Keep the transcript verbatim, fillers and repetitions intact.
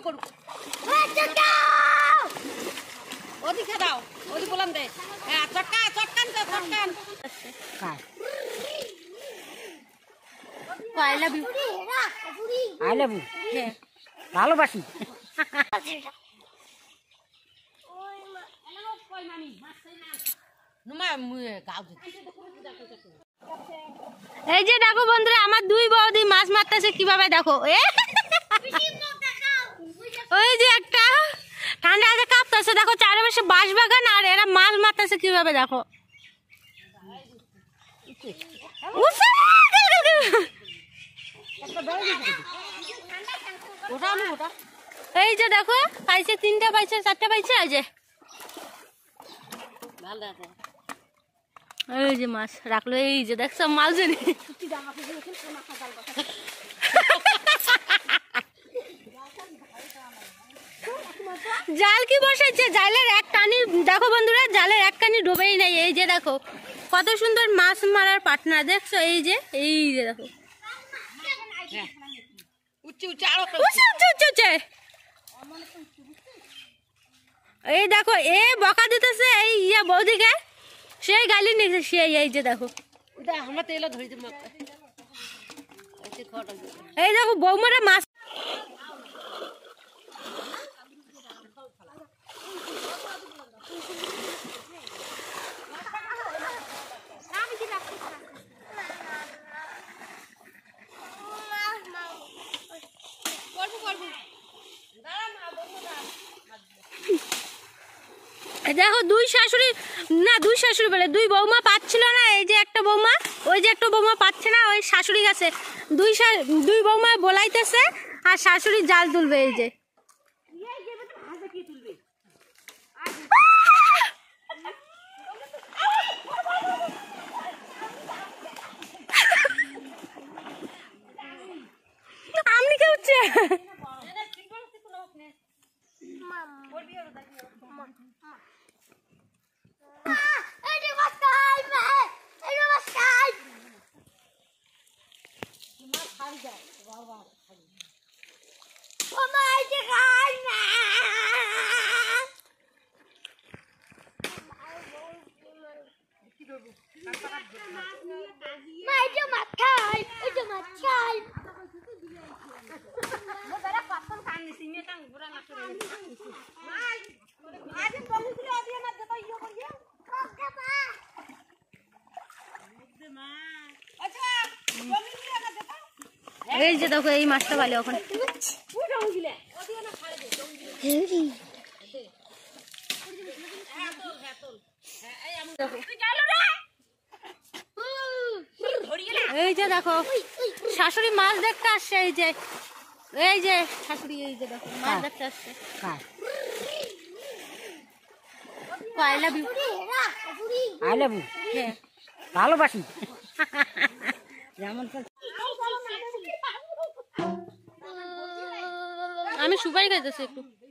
করুক ওদিকে দাও ওদিকে বললাম দে হ্যাঁ চটকা চটকান তো চটকান I love you I love you ভালোবাসি এই যে দেখো বন্ধুরা আমার দুই বৌদি মাছ মারতেছে কিভাবে দেখো ওই যে একটা ঠান্ডা হাতে কাঁপতেছে দেখো চারপাশে বাঁশ বাগান আর এরা মাছ মারতেছে কিভাবে দেখো এই যে দেখো পাইছে তিনটা পাইছে চারটা পাইছে এই যে এই যে মাছ রাখলো এই যে দেখছো মাছ জানি জাল কি বসাইছে জালের এক কানি দেখো বন্ধুরা জালের এক কানি ডুবেই নাই এই যে দেখো কত সুন্দর মাছ মারার পার্টনার দেখছো এই যে এই যে দেখো এই দেখো এ বকা দিতেছে এই ইয়া বৌদিকে সেই গালি নিছে সেই এই যে দেখো এই দেখো বৌমারা মাছ দেখো দুই শাশুড়ি না দুই শাশুড়ি বলে দুই বৌমা পাচ্ছিল না এই যে একটা বৌমা ওই যে একটা বৌমা পাচ্ছে না ওই শাশুড়ি গেছে দুই দুই বৌমা বলাইতেছে আর শাশুড়ি জাল তুলবে এই যে আমনি কে হচ্ছে এই যে দেখো এই মাছটা পালে ওখানে এই যে দেখো শাশুড়ি মাছ দেখতে আসছে এই যে এই যে শাশুড়ি এই যে দেখো মাছ দেখতে আসছে I love you I love you ভালোবাসি যেমন আমি সুপারি খাইতেছি একটু